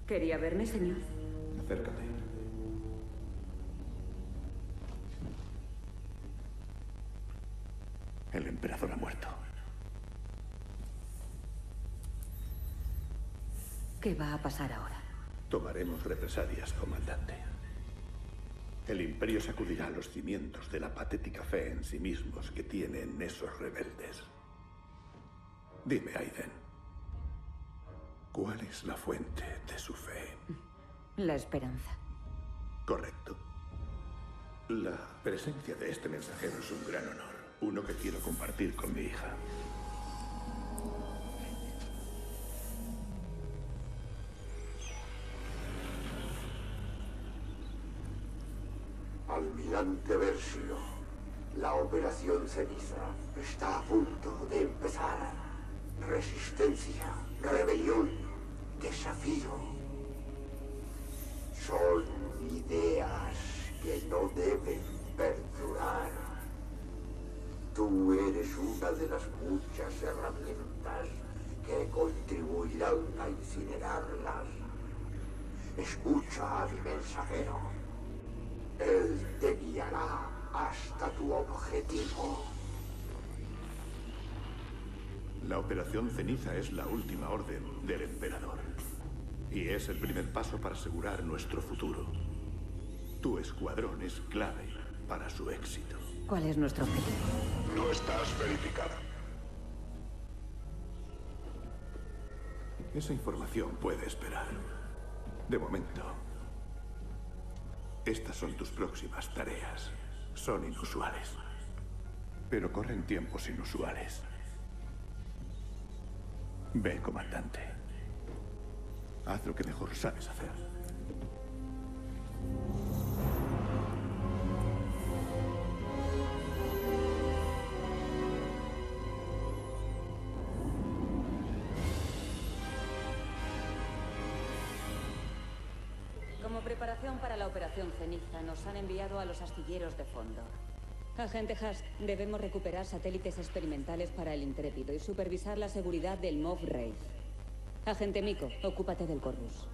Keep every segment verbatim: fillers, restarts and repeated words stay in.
¿Quería verme, señor? Acércate. El emperador ha muerto. ¿Qué va a pasar ahora? Tomaremos represalias, comandante. El Imperio sacudirá los cimientos de la patética fe en sí mismos que tienen esos rebeldes. Dime, Aiden, ¿cuál es la fuente de su fe? La esperanza. Correcto. La presencia de este mensajero es un gran honor. Uno que quiero compartir con mi hija. Almirante Versio, la Operación Ceniza está a punto de empezar. Resistencia, rebelión, desafío. Son ideas que no deben perdurar. Tú eres una de las muchas herramientas que contribuirán a incinerarlas. Escucha a mi mensajero. Él te guiará hasta tu objetivo. La Operación Ceniza es la última orden del emperador. Y es el primer paso para asegurar nuestro futuro. Tu escuadrón es clave para su éxito. ¿Cuál es nuestro objetivo? No estás verificada. Esa información puede esperar. De momento, estas son tus próximas tareas. Son inusuales. Pero corren tiempos inusuales. Ve, comandante. Haz lo que mejor sabes hacer. Como preparación para la Operación Ceniza, nos han enviado a los astilleros de fondo. Agente Hask, debemos recuperar satélites experimentales para el Intrépido y supervisar la seguridad del Moff Wraith. Agente Miko, ocúpate del Corvus.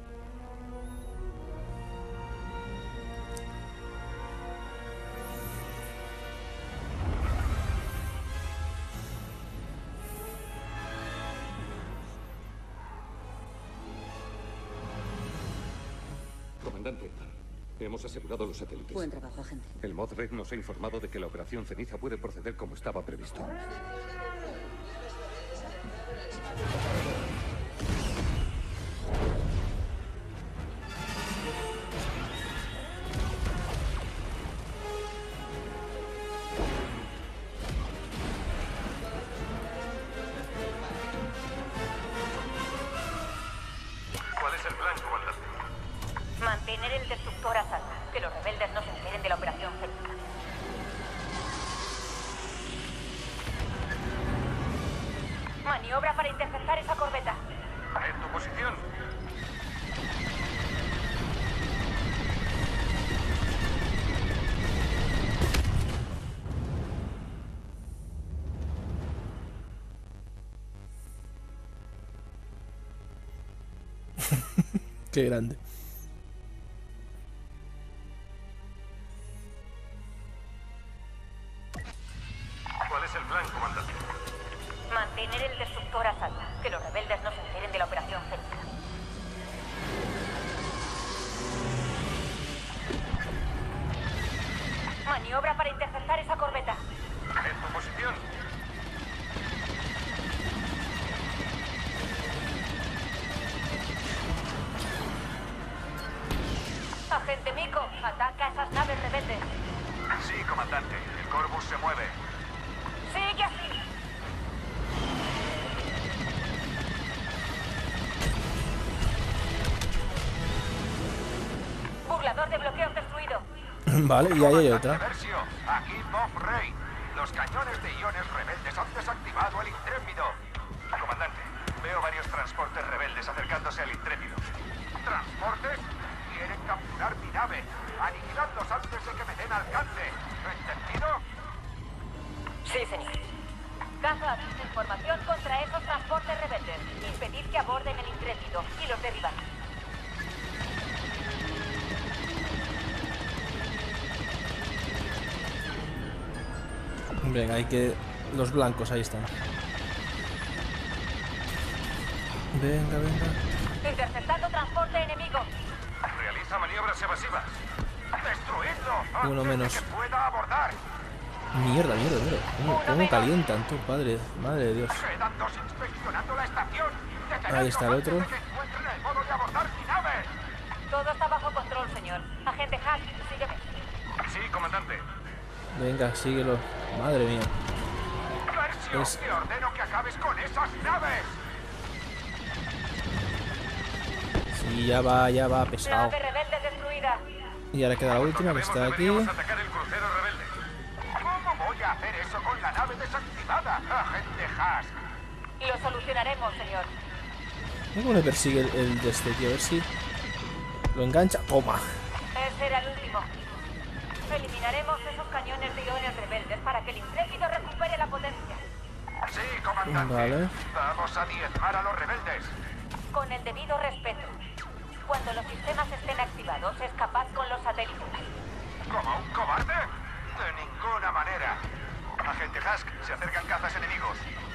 Comandante, hemos asegurado los satélites. Buen trabajo, agente. El Moff Wraith nos ha informado de que la Operación Ceniza puede proceder como estaba previsto. ¿Cuál es el plan, comandante? Mantener el destructor a salvo, que los rebeldes no se enteren de la Operación Ceniza. Maniobra para interceptar esa corbeta. ¿En tu posición? Qué grande. ¿Cuál es el plan, comandante? Mantener el destructor a salvo, que los rebeldes no se enteren de la Operación Ceniza. Maniobra para interceptar esa corbeta. ¿En tu posición? Agente Miko, ataca a esas naves rebeldes. Sí, comandante. El Corvus se mueve. Sigue así. Burlador de bloqueo destruido. Vale, y ahí hay otra. Versio, aquí Moff Wraith. Los cañones de iones rebeldes han desactivado el Intrépido. Comandante, veo varios transportes rebeldes acercándose al Intrépido. ¿Transportes? Quieren capturar mi nave. Aniquiladlos antes de que me den alcance. ¿Entendido? Sí, señor. Caza avisa información contra esos transportes rebeldes. Impedir que aborden el Intrépido y los derribar. Venga, hay que... Los blancos, ahí están. Venga, venga. Interceptando transporte enemigo. Realiza maniobras evasivas. ¡Destruidlo! Uno antes de menos. que pueda abordar. Mierda, mierda, mierda. ¿Cómo, cómo calientan, tú, padre? Madre de Dios. Quedan dos inspeccionando la estación. Ahí está el otro. Antes de que encuentren el modo de abordar mi nave. Todo está bajo control, señor. Agente Hack, sígueme. Sí, comandante. Venga, síguelo. Madre mía. Versión, Es- te ordeno que acabes con esas naves. Sí, ya va, ya va, pesado. Nave rebelde destruida. Y ahora queda la última, que está aquí. Deberíamos atacar el crucero rebelde. ¿Cómo voy a hacer eso con la nave desactivada, agente Hask? Lo solucionaremos, señor. Mira cómo le persigue el, el de este, tío. A ver si... Lo engancha. Toma. Ese era el último. Eliminaremos esos cañones de iones rebeldes para que el intrépido recupere la potencia. Sí, comandante. Vale. Vamos a diezmar a los rebeldes. Con el debido respeto. Cuando los sistemas estén activados, es capaz con los satélites. ¿Como un cobarde? De ninguna manera. Agente Hask, se acercan cazas enemigos.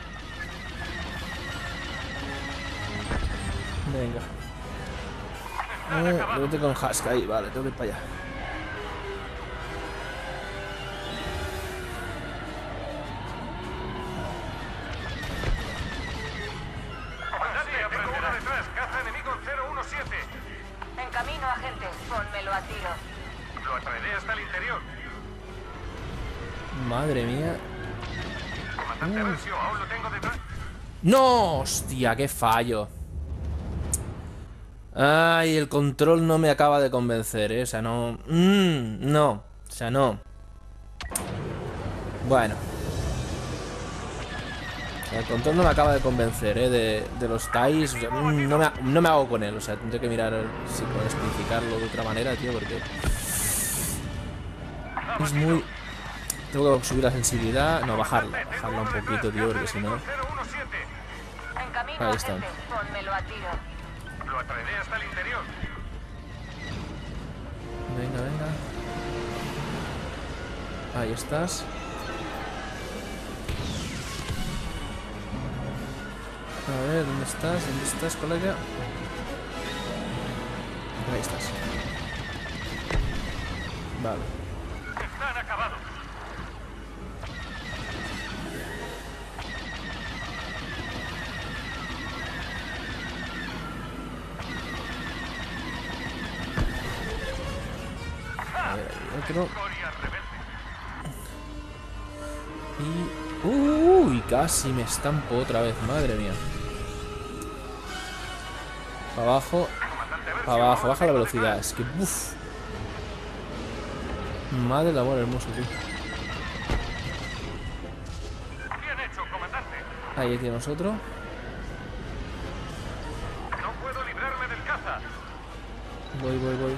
Venga. Eh, vete con Hask ahí, vale, tengo que ir para allá. Comandante, tengo uno detrás. Caza enemigo cero uno siete. En camino, agente. Pónmelo a tiro. Lo atraeré hasta el interior. Madre mía. Comandante Versio, aún lo tengo detrás. ¡No! ¡Hostia, qué fallo! Ay, el control no me acaba de convencer, ¿eh? O sea, no... Mm, no. O sea, no. Bueno. El control no me acaba de convencer, ¿eh? De, de los T A I S. O sea, mm, no, me, no me hago con él. O sea, tendré que mirar si puedo especificarlo de otra manera, tío, porque... Es muy... Tengo que subir la sensibilidad. No, bajarla. Bajarla un poquito, tío, porque si no... cero uno siete. En camino, Ahí están. agente. Pónmelo a tiro. Lo atraeré hasta el interior. Venga, venga. Ahí estás. A ver, ¿dónde estás? ¿Dónde estás, colega? Ahí estás. Vale. Están acabados. A ver, ahí otro. Coria rebelde. Y... Uy, casi me estampo otra vez. Madre mía. Para abajo. Para abajo. Baja la velocidad. Es que... Uf. Madre del amor hermoso, tío. Bien hecho, comandante. Ahí tenemos otro. No puedo librarme del caza. Voy, voy, voy.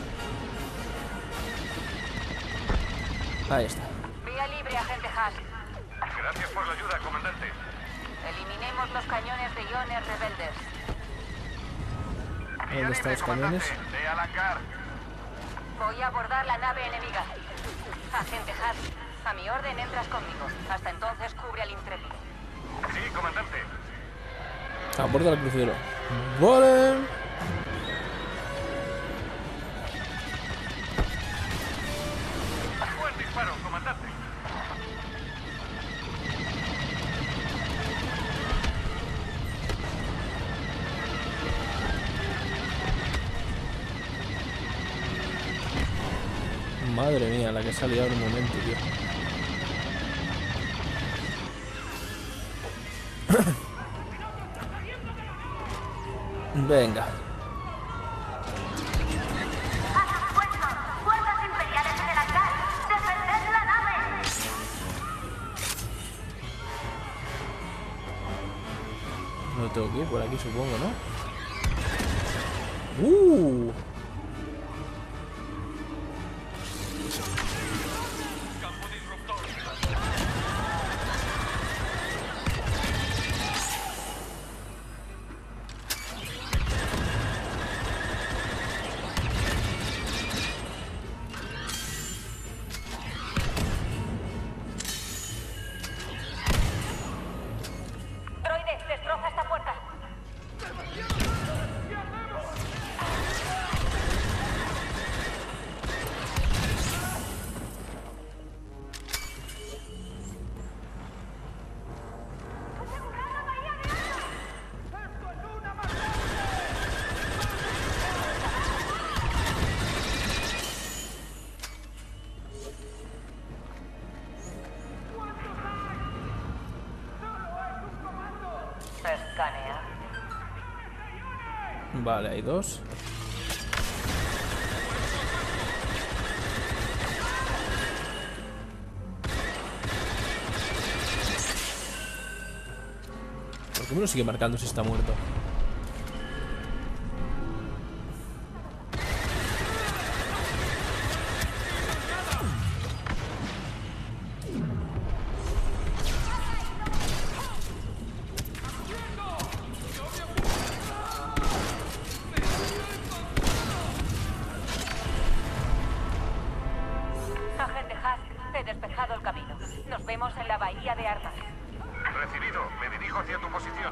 Ahí está. Vía libre, agente Hask. Gracias por la ayuda, comandante. Eliminemos los cañones de iones rebeldes. ¿Dónde están los cañones? Ve al hangar. Voy a abordar la nave enemiga. Agente Hask, a mi orden entras conmigo. Hasta entonces cubre al intrépido. Sí, comandante. Aborda el crucero. ¡Vale! Buen disparo, comandante. Madre mía, la que se ha liado en un momento, tío. Venga. ¡Fuerzas imperiales en el hangar! ¡Defended la nave! No tengo que ir por aquí, supongo, ¿no? ¡Uh! escanea. Vale, hay dos. ¿Por qué me lo sigue marcando si está muerto? Agente Husk, he despejado el camino. Nos vemos en la bahía de armas. Recibido. Me dirijo hacia tu posición.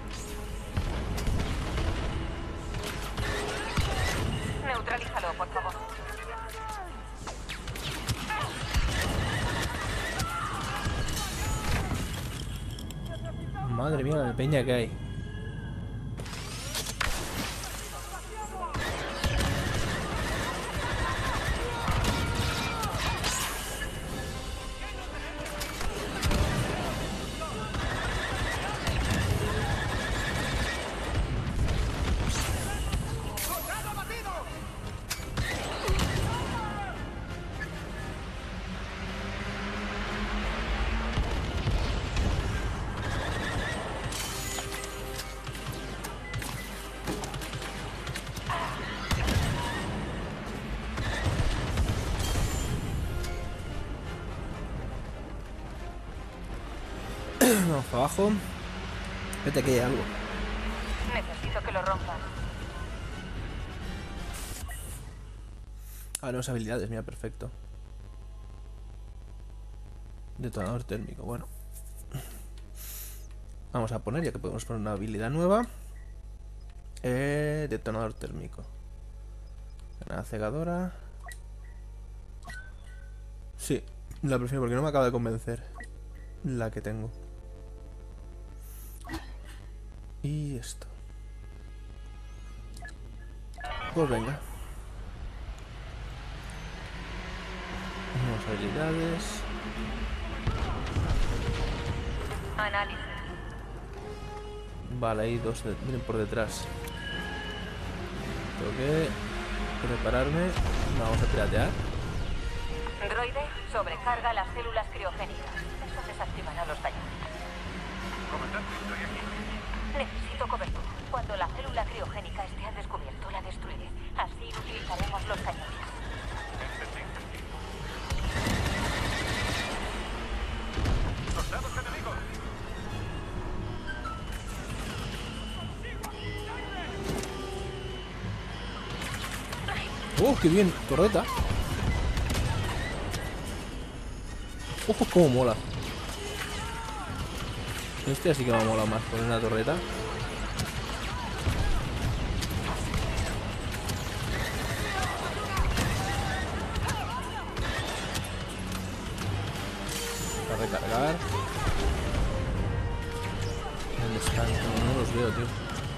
Neutralízalo, por favor. Madre mía, la peña que hay. Vamos para abajo. Vete que hay algo. Necesito que lo rompas. Ah, nuevas habilidades, mira, perfecto. Detonador térmico, bueno. Vamos a poner, ya que podemos poner una habilidad nueva. Eh, detonador térmico. Granada cegadora. Sí, la prefiero porque no me acaba de convencer la que tengo. Y esto. Pues venga. Nuevas habilidades. Análisis. Vale, hay dos de, vienen por detrás. Tengo que prepararme. Vamos a piratear. Droide, sobrecarga las células criogénicas. Eso desactivará los daños. Comandante, estoy aquí. Necesito cobertura. Cuando la célula criogénica esté al descubierto, la destruiré. Así utilizaremos los cañones. ¡Soldados enemigos! ¡Oh, qué bien! Torreta. ¡Ojo, cómo mola! Este así que me ha molado más poner una torreta. Para recargar. ¿Dónde están? No, no los veo, tío.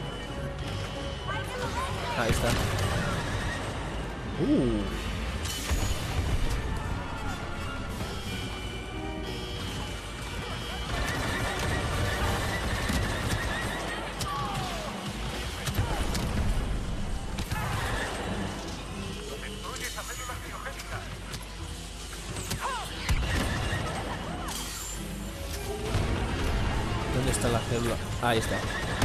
Ahí están. Uh. ¿Dónde está la célula? Ahí está.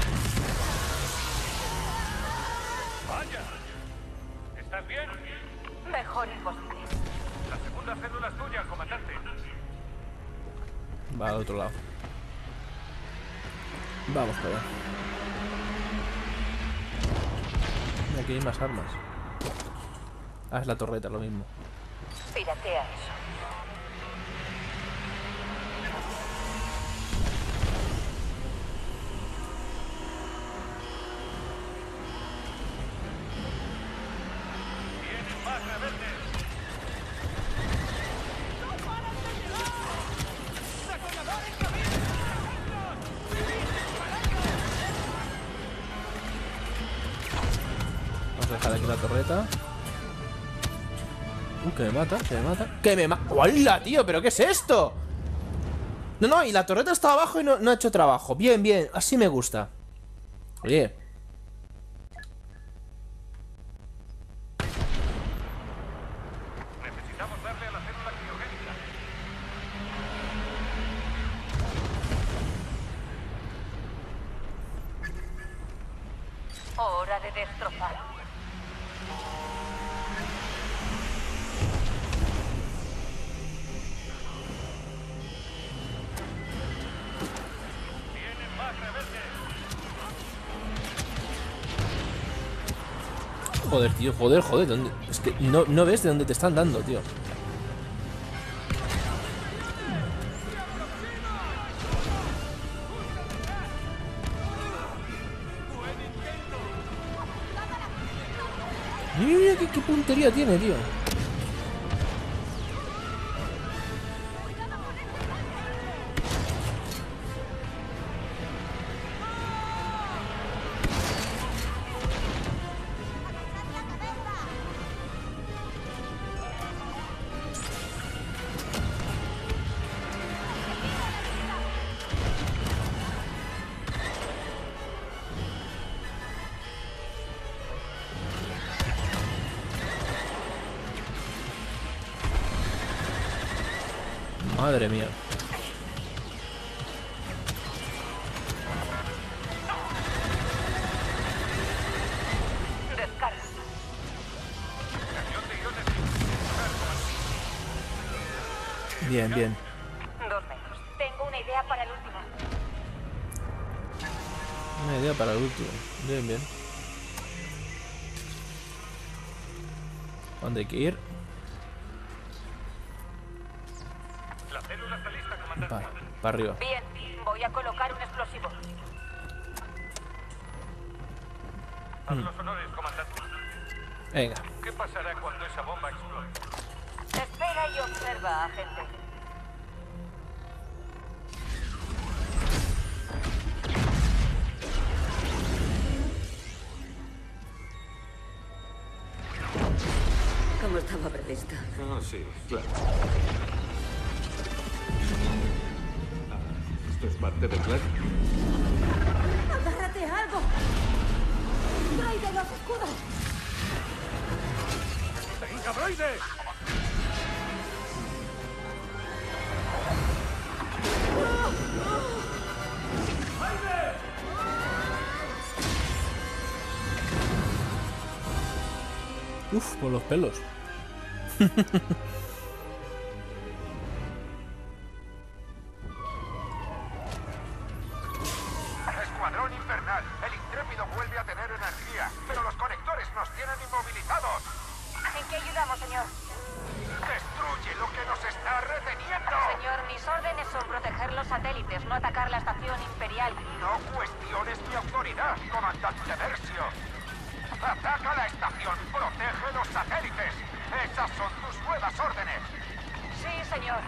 ¡Vaya! ¿Estás bien? Mejor imposible. La segunda célula es tuya, comandante. Va al otro lado. Vamos para allá. Y aquí hay más armas. Ah, es la torreta, lo mismo. Piratea eso. ¡Vienen más rebeldes! Vamos a dejar aquí la torreta. Uh, que me mata, que me mata. ¡Que me mata! ¡Hola, tío! ¿Pero qué es esto? No, no, y la torreta está abajo y no, no ha hecho trabajo. Bien, bien, así me gusta. Oye. Necesitamos darle a la célula criogénica. Hora de destrozar. Tienen más rebeldes. Joder, tío, joder, joder. ¿Dónde? Es que no, no ves de dónde te están dando, tío. Mira, qué, qué puntería tiene, tío. Madre mía. Descarga. Bien, bien. Dos menos. Tengo una idea para el último. Una idea para el último. Bien, bien. ¿Dónde hay que ir? La célula está lista, comandante. Para, para arriba. Bien, voy a colocar un explosivo. Haz los honores, comandante. Venga. ¿Qué pasará cuando esa bomba explote? Espera y observa, agente. Como estaba previsto. Ah, sí, claro. Ah, ¿esto es parte del plan? ¡Agárrate a algo! ¡Droide, los escudos! ¡Venga, droide! Uf, por los pelos. Escuadrón infernal. El intrépido vuelve a tener energía, pero los conectores nos tienen inmovilizados. ¿En qué ayudamos, señor? Destruye lo que nos está reteniendo. Señor, mis órdenes son proteger los satélites, no atacar la estación imperial. No cuestiones mi autoridad, comandante Versio. Ataca la estación, protege los satélites. Esas son tus nuevas órdenes. Sí, señor.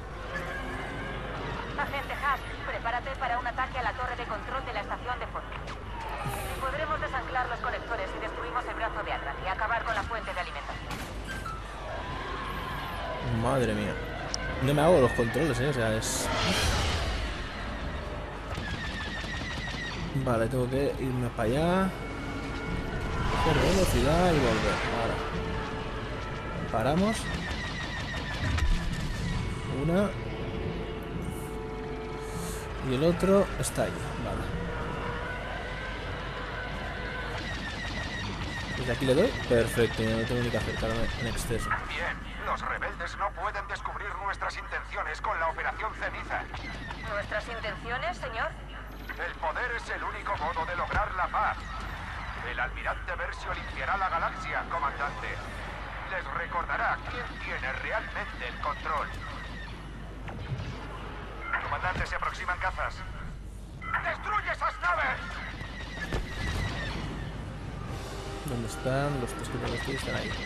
Agente Hask, prepárate para un ataque a la torre de control de la estación de fondo. Podremos desanclar los conectores si destruimos el brazo de atrás y acabar con la fuente de alimentación. Madre mía. No me hago los controles, eh. O sea, es... Vale, tengo que irme para allá. Coger velocidad y volver. Ahora. Paramos. Una. Y el otro está ahí. Vale. ¿Desde aquí le doy? Perfecto, ya no tengo ni que acercarme en exceso. Bien, los rebeldes no pueden descubrir nuestras intenciones con la Operación Ceniza. ¿Nuestras intenciones, señor? El poder es el único modo de lograr la paz. El almirante Versio limpiará la galaxia, comandante. Les recordará quién tiene realmente el control. Comandante, se aproximan cazas. ¡Destruye esas naves! ¿Dónde están? Los tres que tengo aquí están ahí.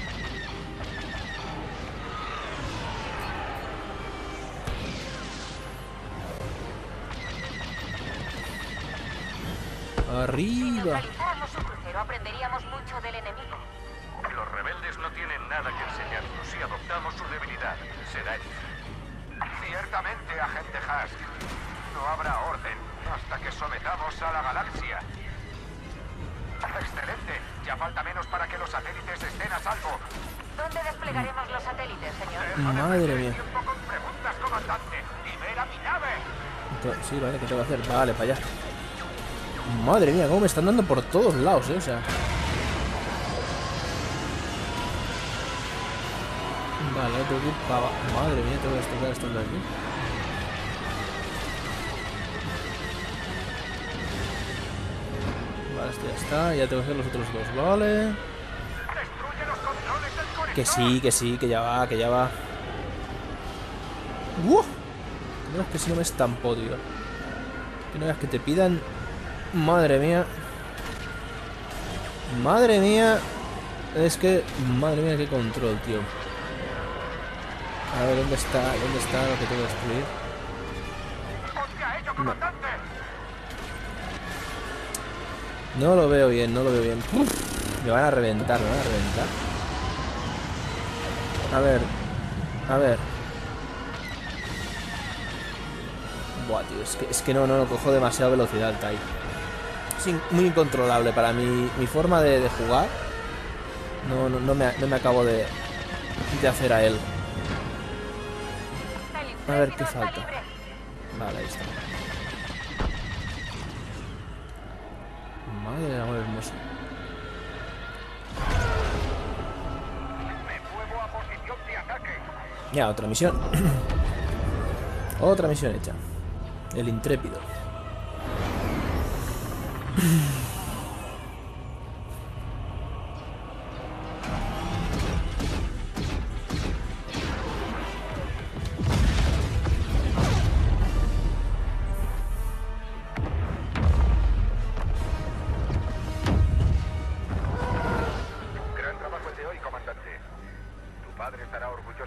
Arriba. Si neutralizáramos su crucero, aprenderíamos mucho del enemigo. Los rebeldes no tienen nada que enseñarnos. Si adoptamos su debilidad, será el fin. Ciertamente, agente Hask. No habrá orden hasta que sometamos a la galaxia. Excelente. Ya falta menos para que los satélites estén a salvo. ¿Dónde desplegaremos los satélites, señor? Madre mía. Tiempo con preguntas, comandante. Libera mi nave. Sí, vale, ¿qué tengo que hacer? Vale, para allá. Madre mía, cómo me están dando por todos lados, eh, o sea. Vale, tengo que ir para abajo. Madre mía, tengo que estudiar esto de aquí. Vale, esto ya está. Ya tengo que hacer los otros dos, vale. Destruye los controles del conector. Que sí, que sí, que ya va, que ya va. ¡Uh! Que no es que si no me estampó, tío. Que no veas que te pidan. Madre mía. Madre mía. Es que. Madre mía, qué control, tío. A ver, ¿dónde está? ¿Dónde está lo que tengo que destruir? Ponte a ello, comandante. No lo veo bien, no lo veo bien. Uf, me van a reventar, me van a reventar. A ver. A ver. Buah, tío, es que, es que no, no, no cojo demasiada velocidad el Tai. Es in, muy incontrolable para mí. Mi forma de, de jugar. No, no, no, me, no me acabo de, de hacer a él. A ver qué falta. Vale, ahí está. Madre del amor hermoso. Me muevo a posición de ataque. Ya, otra misión. Otra misión hecha. El intrépido. Gran trabajo el de hoy, comandante. Tu padre estará orgulloso.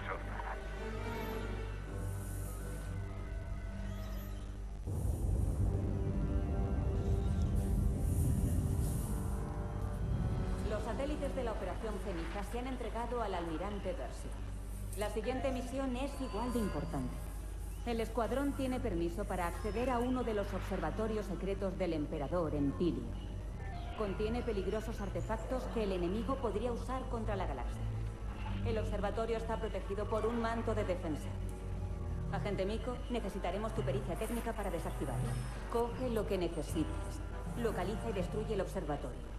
Los satélites de la Operación Ceniza se han entregado al almirante Percy. La siguiente misión es igual de importante. El escuadrón tiene permiso para acceder a uno de los observatorios secretos del emperador en Pilio. Contiene peligrosos artefactos que el enemigo podría usar contra la galaxia. El observatorio está protegido por un manto de defensa. Agente Miko, necesitaremos tu pericia técnica para desactivarlo. Coge lo que necesites. Localiza y destruye el observatorio.